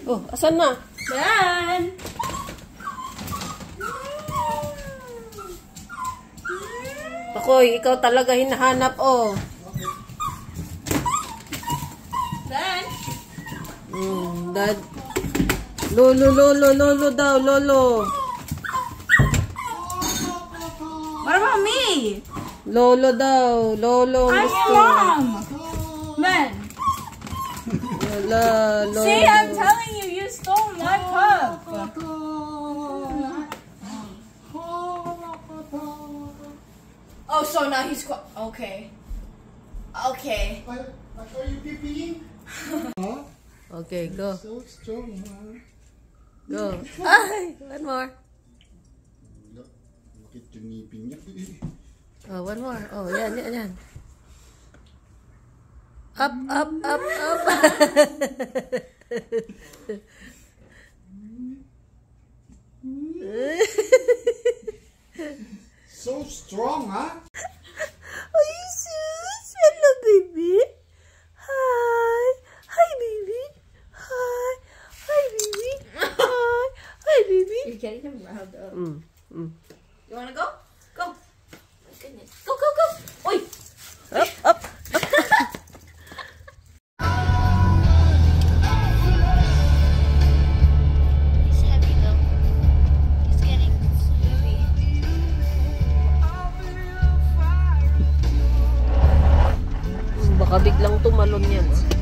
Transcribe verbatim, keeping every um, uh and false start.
Oh, asan na? Ben! Akoy, ikaw talaga hinahanap, oh. Ben! Mm, dad. Lolo, lolo, lolo daw, lolo. What about me? Lolo daw, lolo. I'm your mom! Ben! Lola, lolo. See, I'm telling you, you stole my pup! Oh, so now he's qu- okay. Okay. Are, are you peeing? Huh? Okay, go. So strong, huh? Go. Ay, one more. Bakit yung ngipin niya? Oh, one more. Oh, yan, yan, yan. Up, up, up, up. So strong, huh? Are you serious? Hello, baby. Hi. Hi, baby. Hi. Hi, baby. Hi. Hi, baby. You're getting him riled up. Mm, mm. You wanna go? Go. My goodness. Go, go, go. Oi. Up, up, up. He's heavy though. He's getting heavy. Baka biglang tumalon yan.